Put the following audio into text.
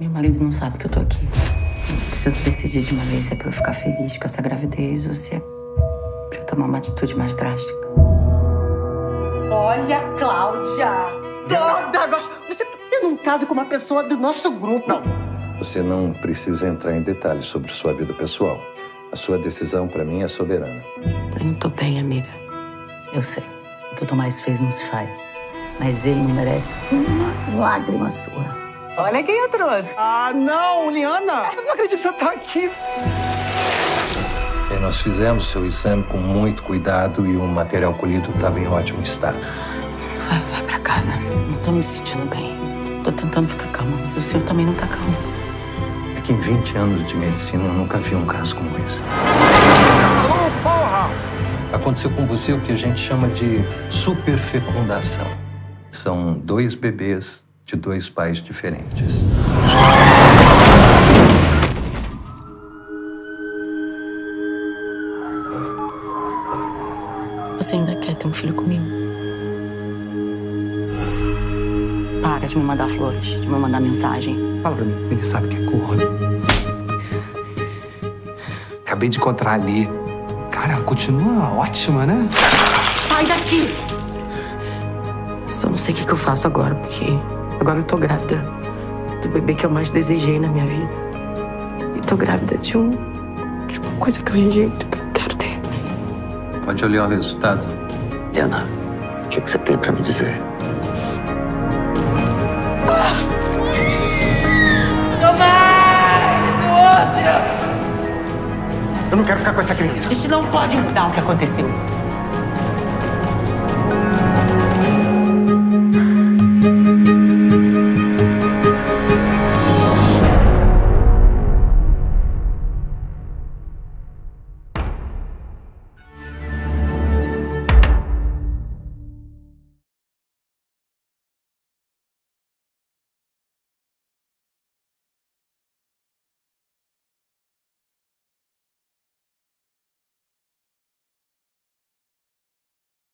Meu marido não sabe que eu tô aqui. Eu preciso decidir de uma vez se é pra eu ficar feliz com essa gravidez ou se é pra eu tomar uma atitude mais drástica. Olha, Cláudia! Toda gosta. Você tá tendo um caso com uma pessoa do nosso grupo. Não. Você não precisa entrar em detalhes sobre sua vida pessoal. A sua decisão, pra mim, é soberana. Eu não tô bem, amiga. Eu sei. O que o Tomás fez não se faz. Mas ele não merece uma lágrima sua. Olha quem eu trouxe. Ah, não, Liana! Eu não acredito que você tá aqui. E nós fizemos seu exame com muito cuidado e o material colhido estava em ótimo estado. Vai pra casa. Não tô me sentindo bem. Tô tentando ficar calma, mas o senhor também não tá calmo. É que em 20 anos de medicina eu nunca vi um caso como esse. Alô, porra! Aconteceu com você o que a gente chama de superfecundação. São 2 bebês de 2 pais diferentes. Você ainda quer ter um filho comigo? Para de me mandar flores, de me mandar mensagem. Fala pra mim, ele sabe que é corno. Acabei de encontrar ali. Cara, ela continua ótima, né? Sai daqui! Só não sei o que eu faço agora, porque agora eu tô grávida do bebê que eu mais desejei na minha vida. E tô grávida de uma coisa que eu rejeito, que eu quero ter. Pode olhar o resultado. Liana, o que você tem pra me dizer? Eu não quero ficar com essa criança. A gente não pode mudar o que aconteceu.